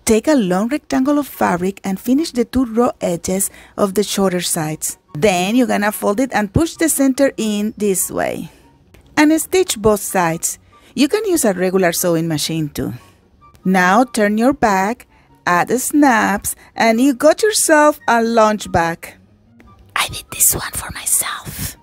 Take a long rectangle of fabric and finish the 2 raw edges of the shorter sides. Then you're gonna fold it and push the center in this way. And stitch both sides. You can use a regular sewing machine too. Now turn your back, add snaps, and you got yourself a lunch bag. I did this one for myself.